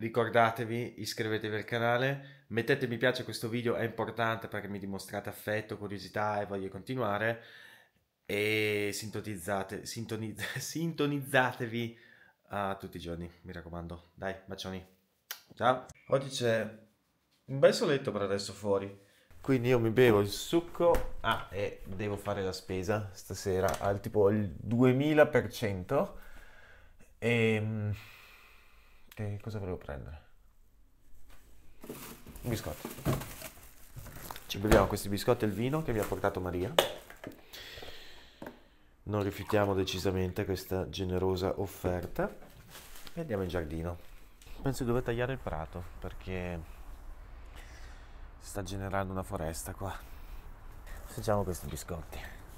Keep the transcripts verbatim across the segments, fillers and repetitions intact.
ricordatevi, iscrivetevi al canale, mettete mi piace a questo video, è importante perché mi dimostrate affetto, curiosità e voglia di continuare. E sintonizzate, sintonizz- sintonizzatevi uh, tutti i giorni, mi raccomando. Dai, bacioni. Ciao. Oggi c'è un bel soletto per adesso fuori. Quindi io mi bevo il succo. Ah, e devo fare la spesa stasera al tipo il duemila per cento. E che cosa volevo prendere? Biscotti. Ci beviamo questi biscotti e il vino che mi ha portato Maria. Non rifiutiamo decisamente questa generosa offerta e andiamo in giardino. Penso di dover tagliare il prato perché si sta generando una foresta qua. Assaggiamo questi biscotti.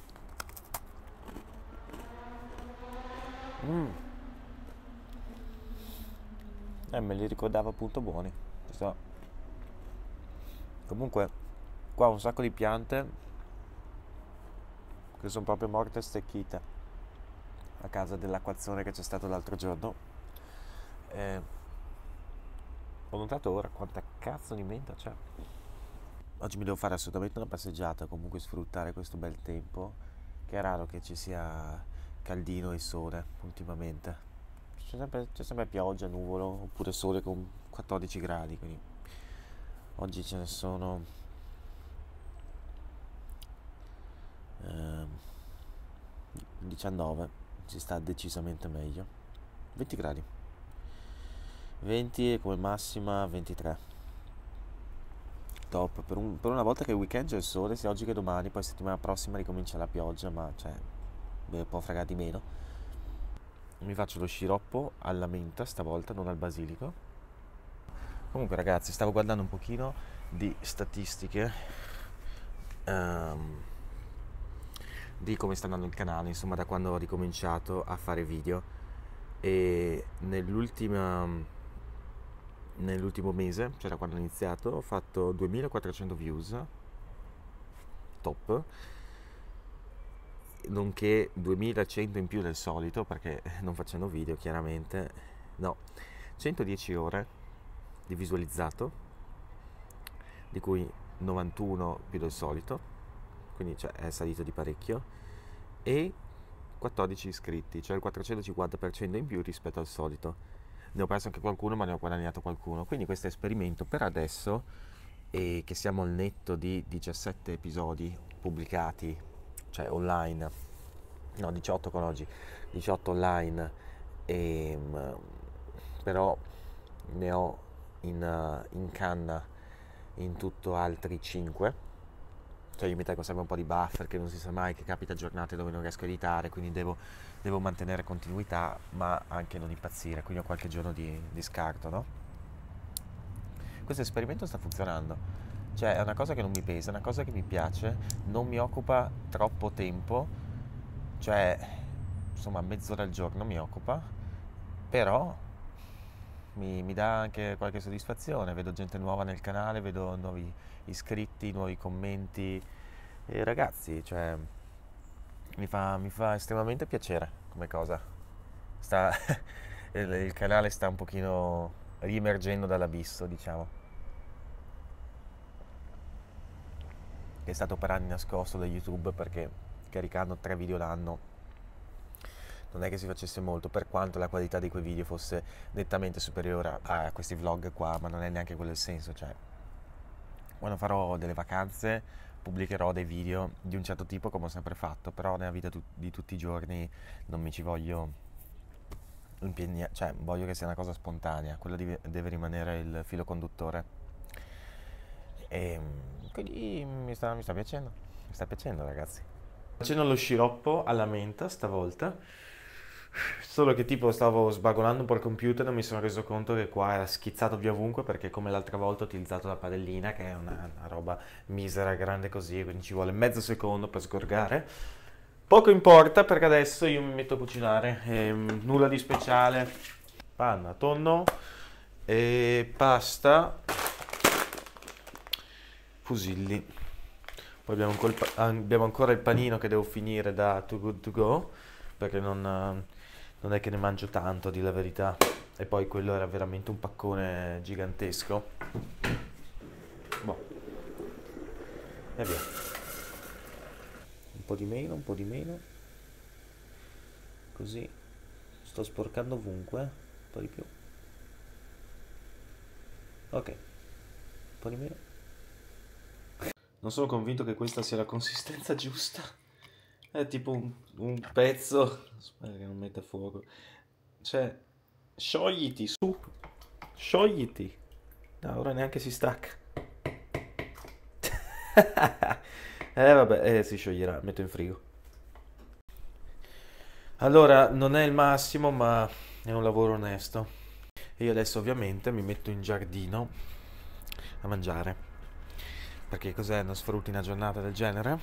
Mm. Eh, me li ricordavo appunto buoni. Questo. Comunque, qua ho un sacco di piante che sono proprio morte e stecchite a causa dell'acquazzone che c'è stato l'altro giorno. Eh, ho notato ora quanta cazzo di menta c'è. Oggi mi devo fare assolutamente una passeggiata, comunque sfruttare questo bel tempo, che è raro che ci sia caldino e sole ultimamente. C'è sempre, c'è sempre pioggia, nuvolo, oppure sole con quattordici gradi, quindi oggi ce ne sono ehm, diciannove, ci sta decisamente meglio. venti gradi. venti e come massima ventitré. Top, per, un, per una volta che il weekend c'è il sole, sia oggi che domani, poi settimana prossima ricomincia la pioggia, ma cioè, beh, può fregare di meno. Mi faccio lo sciroppo alla menta stavolta, non al basilico. Comunque ragazzi, stavo guardando un pochino di statistiche um, di come sta andando il canale, insomma da quando ho ricominciato a fare video, e nell'ultima nell'ultimo mese, cioè da quando ho iniziato, ho fatto duemilaquattrocento views, top, nonché duemilacento in più del solito, perché non facendo video chiaramente, no, centodieci ore di visualizzato, di cui novantuno più del solito, quindi cioè, è salito di parecchio, e quattordici iscritti, cioè il quattrocentocinquanta per cento in più rispetto al solito. Ne ho perso anche qualcuno, ma ne ho guadagnato qualcuno. Quindi questo esperimento per adesso, e che siamo al netto di diciassette episodi pubblicati, cioè online, no diciotto con oggi, diciotto online, e, però ne ho in, in canna in tutto altri cinque. Cioè io mi tengo sempre un po' di buffer, che non si sa mai, che capita giornate dove non riesco a editare, quindi devo, devo mantenere continuità, ma anche non impazzire, quindi ho qualche giorno di, di scarto, no? Questo esperimento sta funzionando, cioè è una cosa che non mi pesa, è una cosa che mi piace, non mi occupa troppo tempo, cioè insomma mezz'ora al giorno mi occupa, però mi, mi dà anche qualche soddisfazione, vedo gente nuova nel canale, vedo nuovi iscritti, nuovi commenti, e ragazzi, cioè mi fa, mi fa estremamente piacere come cosa. Sta, il, il canale sta un pochino riemergendo dall'abisso, diciamo, che è stato per anni nascosto da YouTube, perché caricando tre video l'anno non è che si facesse molto, per quanto la qualità di quei video fosse nettamente superiore a, a questi vlog qua, ma non è neanche quello il senso. Cioè, quando farò delle vacanze pubblicherò dei video di un certo tipo, come ho sempre fatto, però nella vita tu- di tutti i giorni non mi ci voglio impegnare, cioè voglio che sia una cosa spontanea, quello deve, deve rimanere il filo conduttore. E quindi mi sta, mi sta piacendo, mi sta piacendo ragazzi. Facendo lo sciroppo alla menta stavolta, solo che tipo stavo sbagolando un po' il computer e mi sono reso conto che qua era schizzato via ovunque, perché come l'altra volta ho utilizzato la padellina, che è una, una roba misera, grande così, quindi ci vuole mezzo secondo per sgorgare. Poco importa perché adesso io mi metto a cucinare, ehm, nulla di speciale, panna, tonno e pasta, fusilli. Poi abbiamo, ancora il pa- abbiamo ancora il panino che devo finire da Too Good To Go, perché non, eh, non è che ne mangio tanto, di la verità. E poi quello era veramente un paccone gigantesco. Boh. E via. Un po' di meno, un po' di meno. Così. Sto sporcando ovunque. Un po' di più. Ok. Un po' di meno. Non sono convinto che questa sia la consistenza giusta. È tipo un, un pezzo. Aspetta che non metta fuoco. Cioè, sciogliti su. Sciogliti. No, ora neanche si stacca. Eh vabbè, eh, si scioglierà, metto in frigo. Allora, non è il massimo, ma è un lavoro onesto. E io adesso ovviamente mi metto in giardino a mangiare. Perché cos'è? Non sfrutti una giornata del genere?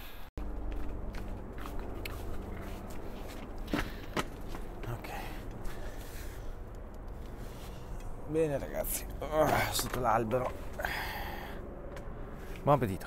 Ok. Bene ragazzi, oh, sotto l'albero. Buon appetito.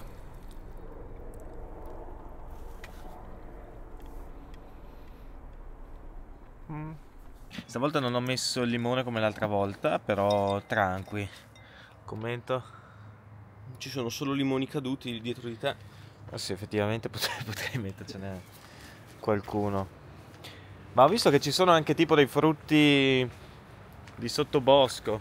Mm. Stavolta non ho messo il limone come l'altra volta, però tranqui. Commento? Ci sono solo limoni caduti dietro di te. Ah sì, effettivamente potrei, potrei mettercene qualcuno. Ma ho visto che ci sono anche tipo dei frutti di sottobosco.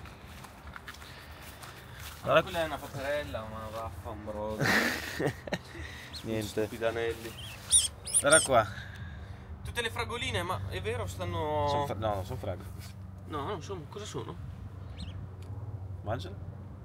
Ma quella è una paperella, ma vaffa un brodo. Niente. Stupidanelli. Guarda qua. Tutte le fragoline, ma è vero, stanno... Son fra- no, non sono frago. No, non sono... Cosa sono? Mangialo.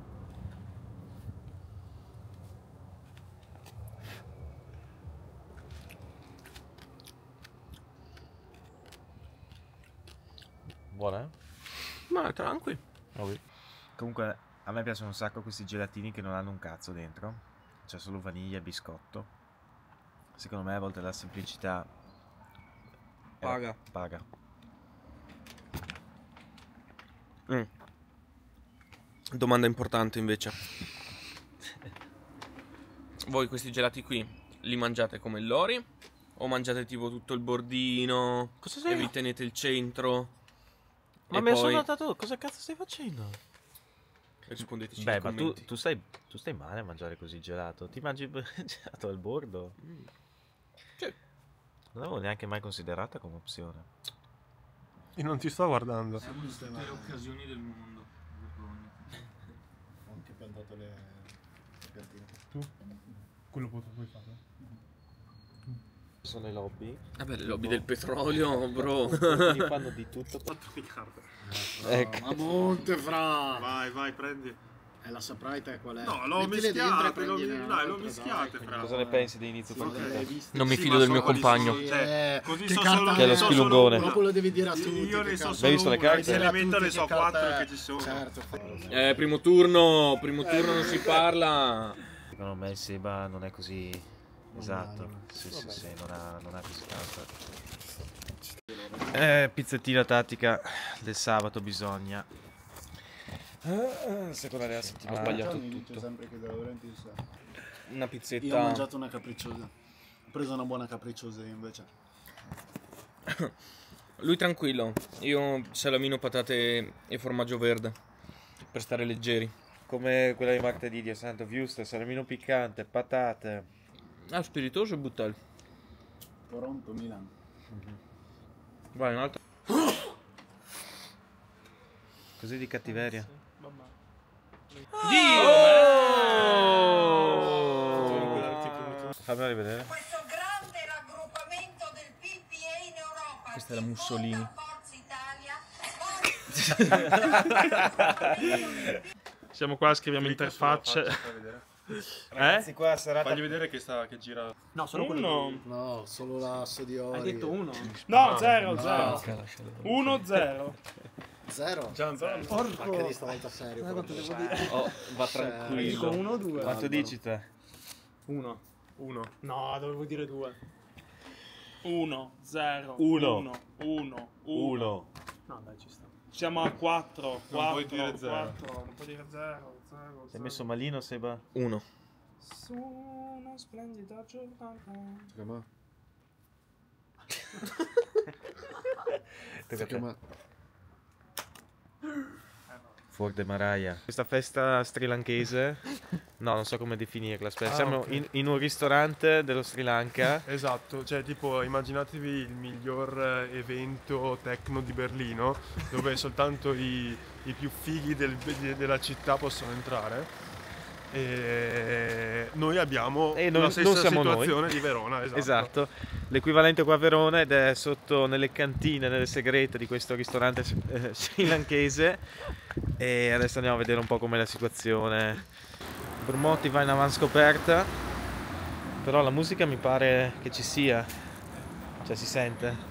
Buona, eh? Ma tranqui. Oh, comunque a me piacciono un sacco questi gelatini che non hanno un cazzo dentro. C'è solo vaniglia e biscotto. Secondo me a volte la semplicità è- Paga. paga. Mm. Domanda importante invece. Voi questi gelati qui li mangiate come lori? O mangiate tipo tutto il bordino? Cosa E sei? vi tenete il centro? Ma e me ne poi sono notato, cosa cazzo stai facendo? rispondeteci Beh, nei ma tu, commenti. tu stai, tu stai male a mangiare così gelato. Ti mangi il gelato al bordo? Mm. Sì. Non l'avevo neanche mai considerata come opzione. Io non ti sto guardando. Siamo in tutte le occasioni del mondo. Ho anche piantato le piantine. Tu? Quello puoi fare. Sono le lobby. Vabbè, le lobby del petrolio, bro. Quindi fanno di tutto. Ecco. Ma monte fra! Vai, vai, prendi. E la Sprite qual è? No, l'ho Mettile dentro e mischiate, l'ho prendine mi- un'altra, dai, l'ho dai, mischiate, che- fra. Cosa ne pensi di inizio Sì, partita? hai visto? Non mi Sì, fido ma del so mio quali compagno. sono, cioè, Eh, così che so carta solo- Che è lo so spilungone. solo Dopo una. lo devi dire a tutti. Io ne che so cazzo. Hai visto solo le una, carte? ovviamente ne Tutti so che quattro carta è. che ci sono. Certo. Eh, primo turno, primo turno non si parla. Secondo me il Seba non è così esatto. anima. Sì, sì, sì, non ha, non ha così tanto. Eh, pizzettina tattica del sabato bisogna. Eh, seconda della settimana. Ho sbagliato Mi dice tutto. sempre che De Laurentiis sa. Una Io ho pizzetta. mangiato una capricciosa. Ho preso una buona capricciosa io invece. Lui tranquillo. Io salamino, patate e formaggio verde. Per stare leggeri. Come quella di martedì, Dio santo, Wuster, salamino piccante, patate. Ah, spiritoso e buttel. Toronto, Milan. Vai, un'altra. Così di cattiveria. Dio! Fammela rivedere. Questo grande raggruppamento del P P E in Europa. Questa è la si Mussolini. fonda Forza Italia. Siamo qua, scriviamo interfacce. Ragazzi, qua serata. Fagli vedere che sta che gira. No, solo Uno. quello. No, solo l'asso di ori. Hai detto uno? No, zero, No. zero. Uno, zero. Zero? Già, zero. Ma che di stavolta serio? Guarda quanto devo dire. Oh, va Cioè, Dico tranquillo. uno o due? Quanto dici te? Uno. Uno. No, dovevo dire due. Uno, zero, Uno. uno, uno, Uno. No, dai, ci sta. Siamo a quattro, Non puoi quattro, dire zero. quattro. Non puoi dire zero, zero, Sei messo malino, Seba? Uno. Su una splendida giornata. Tocca a me. Tocca a te. Tocca a me. Fuori de Maraia. Questa festa srilankese, no, non so come definirla, aspetta, Ah, siamo ok. in, in un ristorante dello Sri Lanka. Esatto, cioè tipo immaginatevi il miglior eh, evento techno di Berlino, dove soltanto i, i più fighi del- de- della città possono entrare. E noi abbiamo E non- la non stessa siamo noi. situazione di Verona, esatto. Esatto, l'equivalente qua a Verona, ed è sotto nelle cantine, nelle segrete di questo ristorante eh, srilankese. E adesso andiamo a vedere un po' com'è la situazione. Bormotti va in avanscoperta, però la musica mi pare che ci sia, cioè si sente.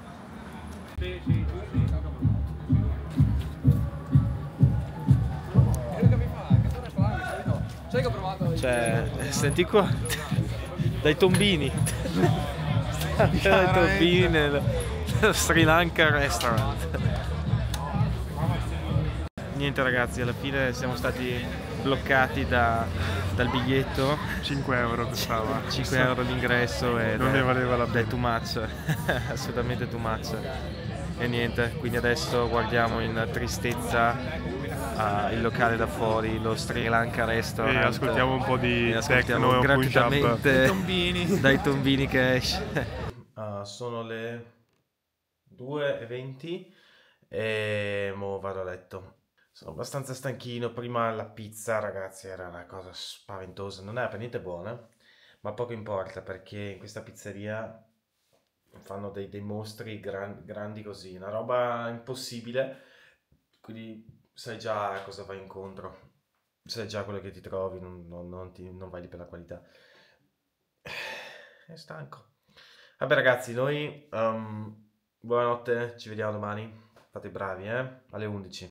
Cioè, senti qua, dai tombini, dai tombini nel Sri Lanka Restaurant. Niente ragazzi, alla fine siamo stati bloccati da, dal biglietto, cinque euro costava. cinque euro l'ingresso e Non ne valeva la pena. è too much, assolutamente too much. E niente, quindi adesso guardiamo in tristezza ah, il locale da fuori, lo Sri Lanka Restaurant. E ascoltiamo un po' di E ascoltiamo techno gratuitamente Tombini. dai tombini che esce. Ah, sono le due e venti e mo vado a letto. Sono abbastanza stanchino. Prima la pizza, ragazzi, era una cosa spaventosa. Non era per niente buona, ma poco importa perché in questa pizzeria fanno dei, dei mostri gran- grandi così, una roba impossibile. Quindi sai già a cosa vai incontro, sai già quello che ti trovi, non, non, non, ti, non vai lì per la qualità. È stanco. Vabbè ragazzi, noi um, buonanotte, ci vediamo domani. Fate i bravi, eh? Alle undici.